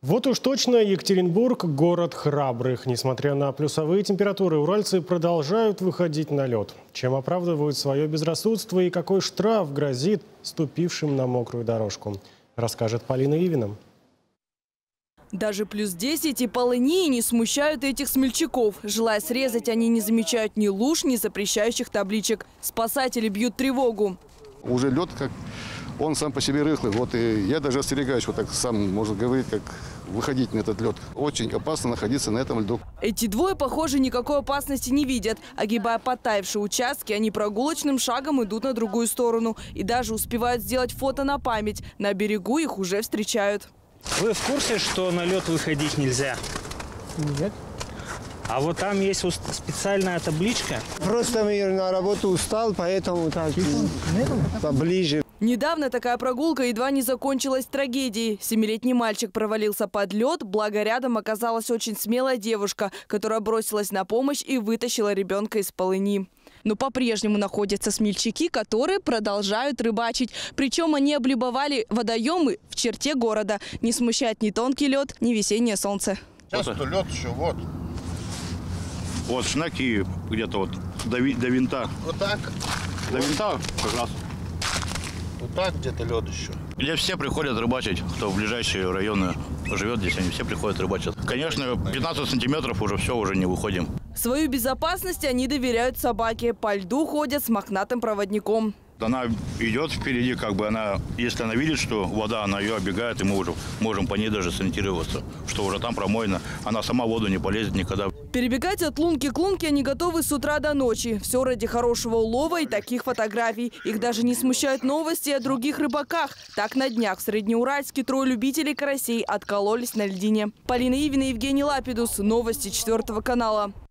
Вот уж точно Екатеринбург – город храбрых. Несмотря на плюсовые температуры, уральцы продолжают выходить на лед. Чем оправдывают свое безрассудство и какой штраф грозит ступившим на мокрую дорожку, расскажет Полина Ивина. Даже плюс 10 и полыньи не смущают этих смельчаков. Желая срезать, они не замечают ни луж, ни запрещающих табличек. Спасатели бьют тревогу. Уже лед, как он сам по себе рыхлый. Вот и я даже остерегаюсь, вот так сам, можно говорить, как выходить на этот лед. Очень опасно находиться на этом льду. Эти двое, похоже, никакой опасности не видят. Огибая подтаявшие участки, они прогулочным шагом идут на другую сторону. И даже успевают сделать фото на память. На берегу их уже встречают. Вы в курсе, что на лед выходить нельзя? Нет. А вот там есть специальная табличка. Просто я на работу устал, поэтому так поближе. Недавно такая прогулка едва не закончилась трагедией. 7-летний мальчик провалился под лед, благо рядом оказалась очень смелая девушка, которая бросилась на помощь и вытащила ребенка из полыни. Но по-прежнему находятся смельчаки, которые продолжают рыбачить. Причем они облюбовали водоемы в черте города. Не смущает ни тонкий лед, ни весеннее солнце. Часто лед еще, вот. Вот шнаки где-то вот до винта. Вот так? До винта как раз. Вот так где-то лед еще. Здесь все приходят рыбачить, кто в ближайшие районы живет, здесь они все приходят рыбачить. Конечно, 15 сантиметров уже все, уже не выходим. Свою безопасность они доверяют собаке. По льду ходят с мохнатым проводником. Она идет впереди, как бы она, если она видит, что вода, она ее оббегает, и мы уже можем по ней даже сориентироваться, что уже там промоина. Она сама в воду не полезет никогда. Перебегать от лунки к лунке они готовы с утра до ночи. Все ради хорошего улова и таких фотографий. Их даже не смущают новости о других рыбаках. Так на днях в Среднеуральске трое любителей карасей откололись на льдине. Полина Ивина, Евгений Лапидус. Новости 4 канала.